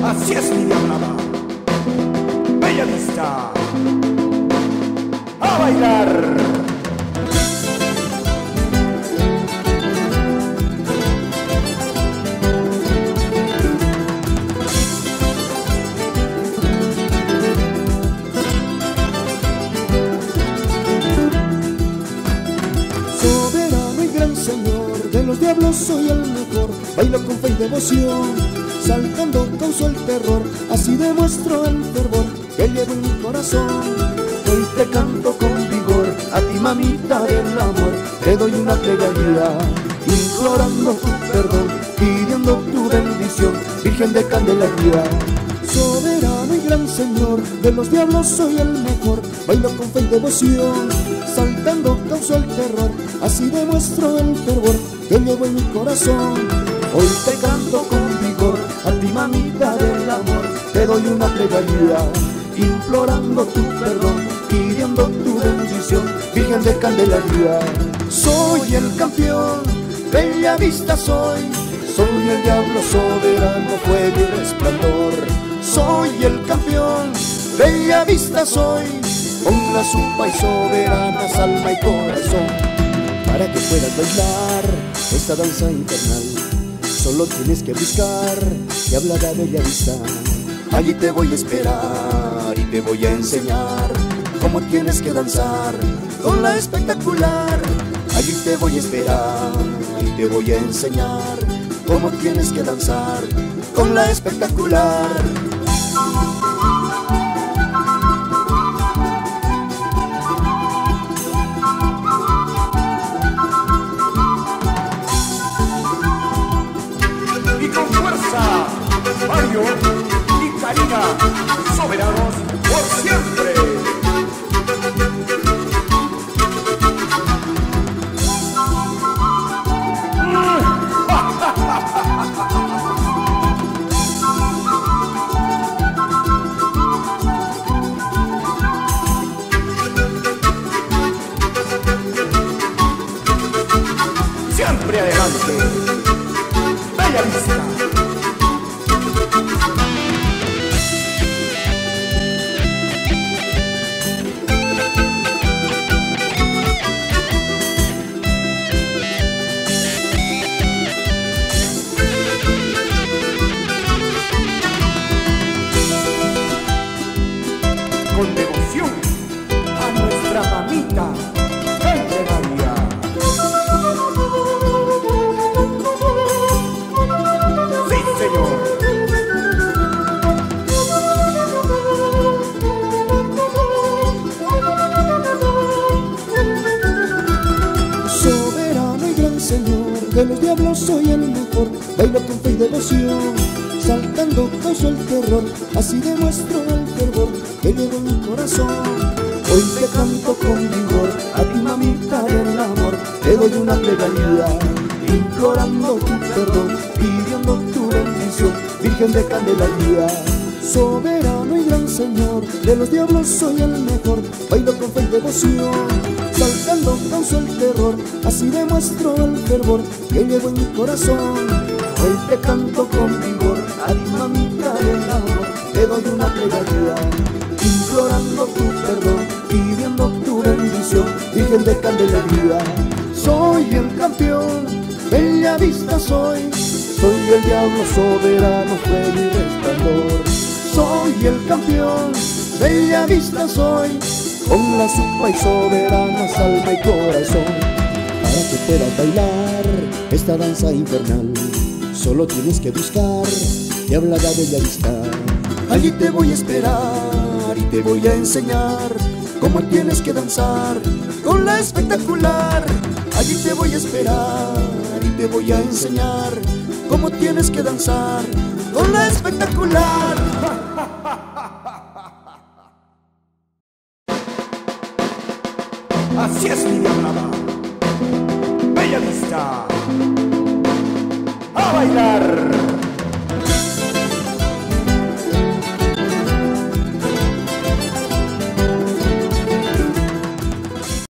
Así es mi diablada, bella vista, a bailar. Soberano y gran señor, de los diablos soy el mejor. Bailo con fe y devoción, saltando causo el terror. Así demuestro el fervor que llevo en mi corazón. Hoy te canto con vigor, a ti mamita del amor. Te doy una plegaria, implorando tu perdón, pidiendo tu bendición, Virgen de Candelaria. Soberano y gran señor, de los diablos soy el mejor. Bailo con fe y devoción, saltando causo el terror. Así demuestro el fervor que llevo en mi corazón. Hoy te canto con vigor, a ti mamita del amor. Te doy una plegaria, implorando tu perdón, pidiendo tu bendición, Virgen de Candelaria. Soy el campeón, bella vista soy. Soy el diablo soberano, fuego y resplandor. Soy el campeón, bella vista soy. Con la supa y soberanas alma y corazón. Para que puedas bailar esta danza infernal, solo tienes que buscar que habla la bella vista. Allí te voy a esperar y te voy a enseñar cómo tienes que danzar con la espectacular. Allí te voy a esperar y te voy a enseñar cómo tienes que danzar con la espectacular. Y con fuerza, Mario y Karina, soberanos por siempre. Siempre adelante, bella vista. Con devoción a nuestra mamita Candelaria. Sí, señor. Soberano y gran señor, de los diablos soy el mejor. Bailo con fe y devoción, saltando causo el terror. Así demuestro el fervor que llevo en mi corazón. Hoy te canto con vigor, a ti mamita del amor. Te doy una plegaria, implorando tu perdón, pidiendo tu bendición, Virgen de Candelaria. Soberano y gran señor, de los diablos soy el mejor. Bailo con fe y devoción, saltando causo el terror. Así demuestro el fervor que llevo en mi corazón. Hoy te canto con vigor, a ti mamita del amor. Te doy una plegaria, implorando tu perdón, pidiendo tu bendición, Virgen de Candelaria. Soy el campeón, bella vista soy. Soy el diablo soberano, fuego y resplandor. Soy el campeón, bella vista soy. Con la supa y soberanas alma y corazón. Para que puedas bailar esta danza infernal, solo tienes que buscar que habla la bella vista. Allí te voy a esperar y te voy a enseñar cómo tienes que danzar con la espectacular. Allí te voy a esperar y te voy a enseñar cómo tienes que danzar con la espectacular. Así es mi diablada, bella vista, a bailar.